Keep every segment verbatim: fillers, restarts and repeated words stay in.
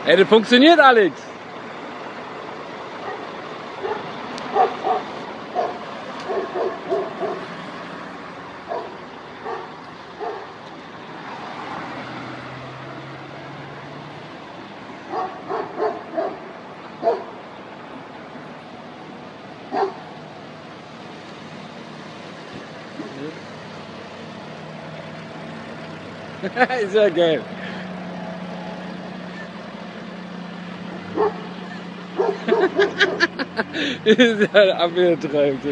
Ey, das funktioniert, Alex. Ist ja geil. Ist ja abgetreibt.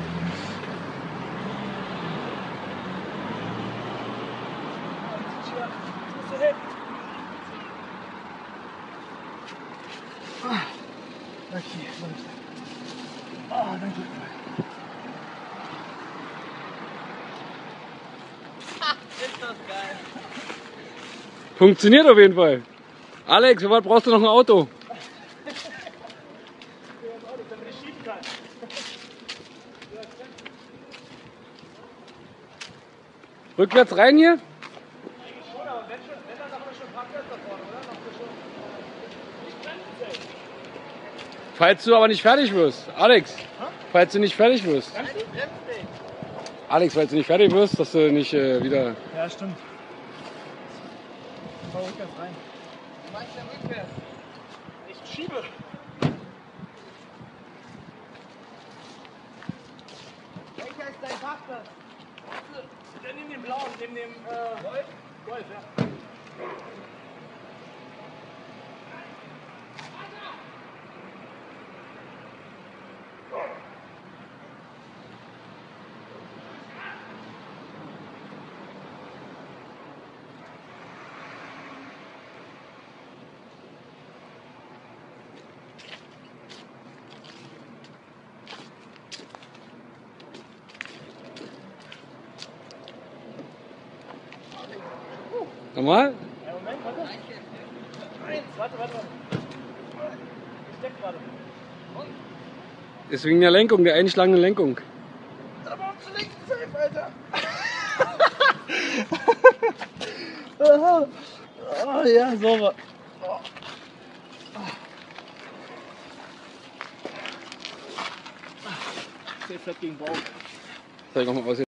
Okay, ah, danke. Ist das geil. Funktioniert auf jeden Fall. Alex, für was brauchst du noch ein Auto? Damit ich schieben kann. Rückwärts rein hier? Eigentlich schon, aber wenn, schon, wenn dann noch schon Parkplatz da vorne, oder? Noch schon nicht bremsen. Falls du aber nicht fertig wirst. Alex, Hä? falls du nicht fertig wirst. Bremst nicht. Alex, falls du nicht fertig wirst, dass du nicht äh, wieder... Ja, stimmt. Ich fahr rückwärts rein. Du meinst ja rückwärts? Ich schiebe. Welcher ist dein Parkplatz? Der neben dem blauen, neben dem äh, Golf? Golf, ja. Nochmal? Ja, Moment, warte. Eins, warte, warte, warte. Ich steck gerade. Ist wegen der Lenkung, der einschlagenden Lenkung. Aber auf zur linken Seite, Alter. Aha. Oh, ja, sauber. Oh. Sehr fett gegen Bauch. Zeig nochmal aus.